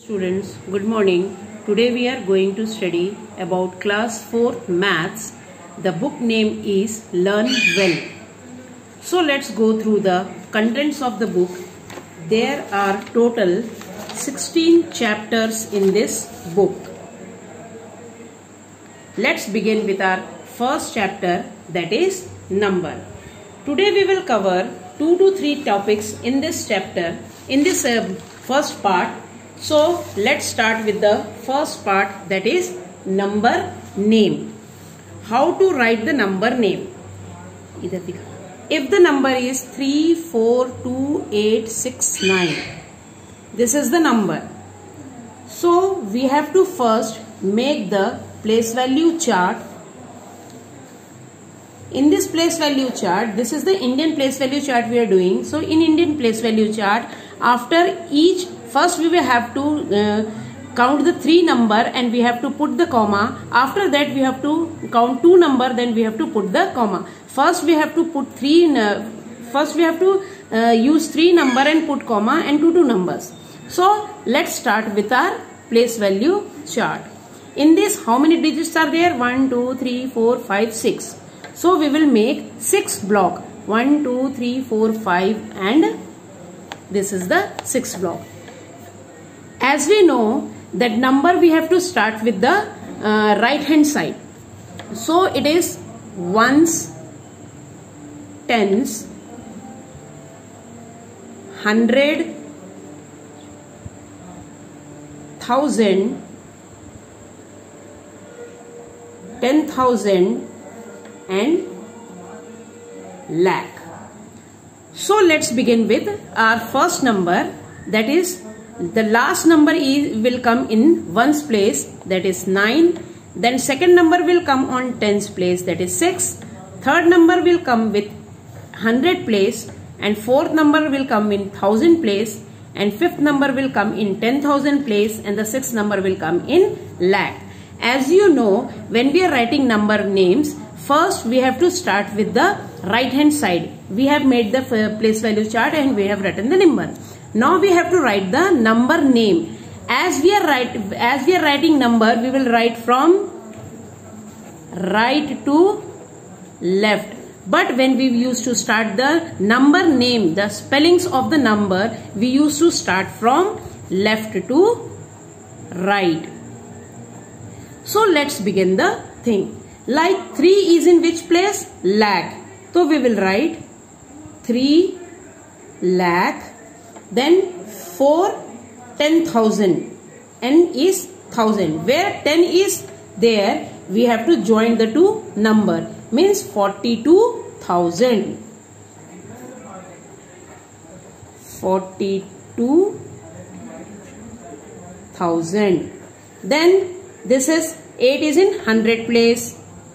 Students, good morning. Today we are going to study about class 4 maths. The book name is Learn Well. So let's go through the contents of the book. There are total 16 chapters in this book. Let's begin with our first chapter, that is number. Today we will cover 2 to 3 topics in this chapter, in this first part. So let's start with the first part, that is number name. How to write the number name? If the number is 3, 4, 2, 8, 6, 9, this is the number. So we have to first make the place value chart. In this place value chart, this is the Indian place value chart we are doing. So in Indian place value chart, after each, first we will have to count the 3 number and we have to put the comma. After that we have to count 2 number, then we have to put the comma. First we have to put use 3 number and put comma and 2 numbers. So let's start with our place value chart. In this, how many digits are there? 1, 2, 3, 4, 5, 6. So we will make 6 block. 1, 2, 3, 4, 5 and this is the 6th block. As we know that number we have to start with the right hand side. So it is ones, tens, 100, 1000, 10,000 and lakh. So let's begin with our first number, that is the last number will come in ones place, that is 9. Then second number will come on tens place, that is 6. Third number will come with 100 place and fourth number will come in 1000 place and fifth number will come in 10,000 place and the sixth number will come in lakh. As you know, when we are writing number names, first we have to start with the right hand side. We have made the place value chart and we have written the number. Now we have to write the number name. As we are writing number, we will write from right to left. But when we used to start the number name, the spellings of the number, we used to start from left to right. So let's begin the thing. Like 3 is in which place? Lakh. So we will write 3 lakh. Then 4, 10,000. N is 1000. Where 10 is there, we have to join the 2 number. Means 42,000. 42,000. Then this is 8 is in 100 place.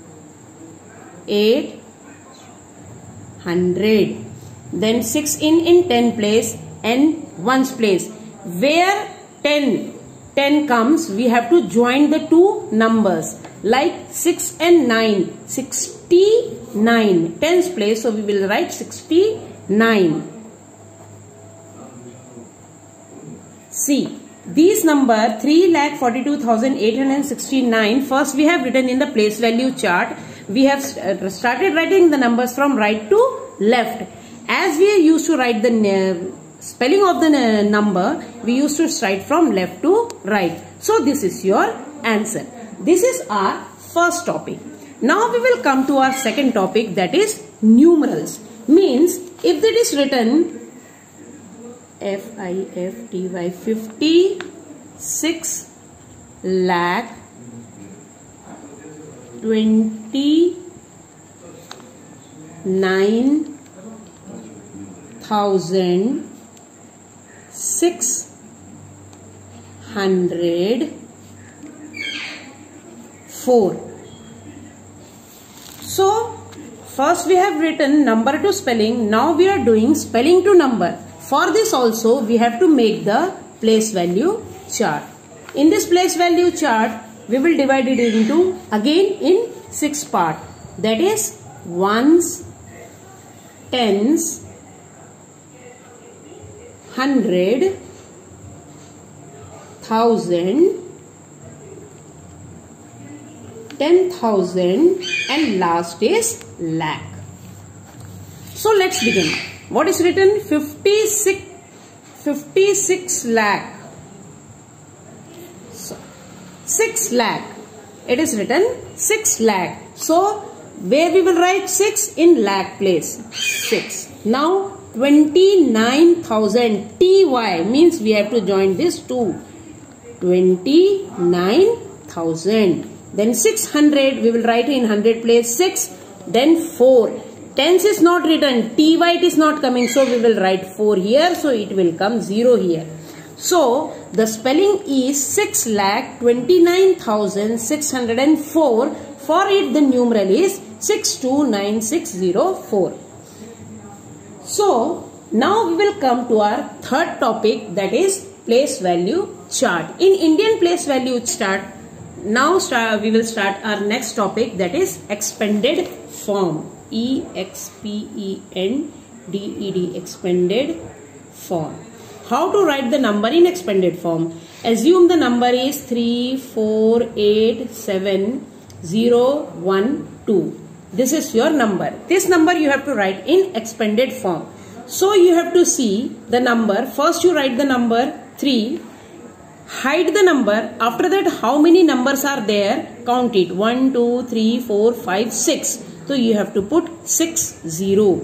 800. Then 6 in 10 place and ones place. Where 10 comes, we have to join the 2 numbers. Like 6 and 9. 69. Tens place, so we will write 69. See, these number 3,42,869. First we have written in the place value chart. We have started writing the numbers from right to left. As we used to write the spelling of the number, we used to write from left to right. So this is your answer. This is our first topic. Now we will come to our second topic, that is numerals. Means if it is written FIFTY 56 lakh 29,604. So first we have written number to spelling. Now we are doing spelling to number. For this also we have to make the place value chart. In this place value chart, we will divide it into again in 6 parts. That is ones, tens, 100, thousand, 10,000 and last is lakh. So let's begin. What is written? 56 lakh. So 6 lakh. It is written 6 lakh. So where we will write 6? In lakh place. 6. Now 29,000. TY means we have to join this 2. 29,000. Then 600 we will write in 100 place 6. Then 4. Tens is not written. TY it is not coming. So we will write 4 here. So it will come 0 here. So the spelling is 6,29,604. For it the numeral is 629604. So now we will come to our third topic, that is place value chart. In Indian place value chart, now we will start our next topic, that is expanded form. EXPENDED, expanded form. How to write the number in expanded form? Assume the number is 3487012. This is your number. This number you have to write in expanded form. So you have to see the number. First you write the number 3. Hide the number. After that, how many numbers are there? Count it. 1, 2, 3, 4, 5, 6. So you have to put 60.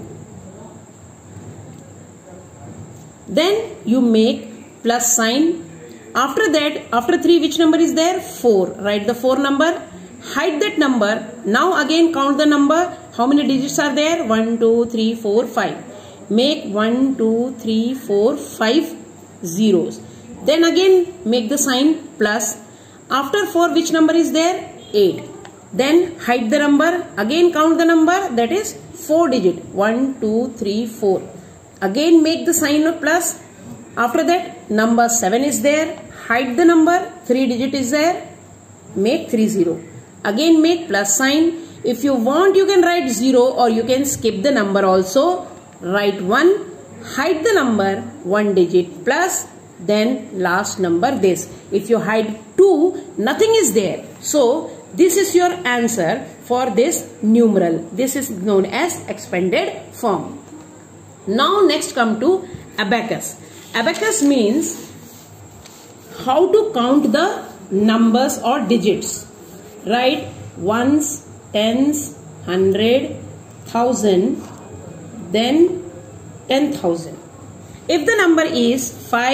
Then you make plus sign. After that, after 3, which number is there? 4. Write the 4 number. Hide that number. Now again count the number. How many digits are there? 1, 2, 3, 4, 5. Make 1, 2, 3, 4, 5 zeros. Then again make the sign plus. After 4, which number is there? 8. Then hide the number. Again count the number. That is 4 digit. 1, 2, 3, 4. Again make the sign of plus. After that number 7 is there. Hide the number. 3 digit is there. Make 30. Again make plus sign. If you want you can write 0 or you can skip the number also. Write 1. Hide the number 1 digit plus. Then last number this. If you hide 2, nothing is there. So this is your answer for this numeral. This is known as expanded form. Now next come to abacus. Abacus means how to count the numbers or digits. Write ones, tens, 100, 1000, then 10,000. If the number is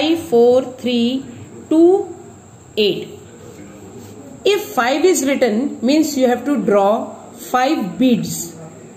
54328, if 5 is written means you have to draw 5 beads.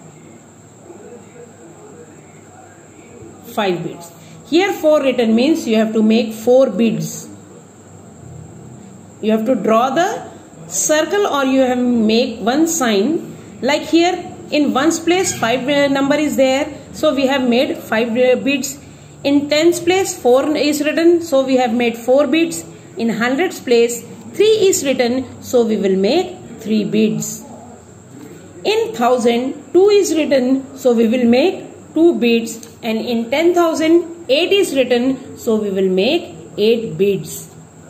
5 beads. Here 4 written means you have to make 4 beads. You have to draw the circle or you have make one sign. Like here in ones place 5 number is there. So we have made 5 beads. In tens place 4 is written. So we have made 4 beads. In hundreds place 3 is written. So we will make 3 beads. In 1000 2 is written. So we will make 2 beads. And in 10,000 8 is written. So we will make 8 beads.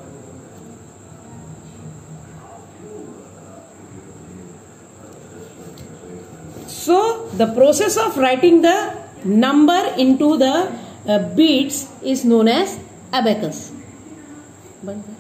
So the process of writing the number into the beads is known as abacus.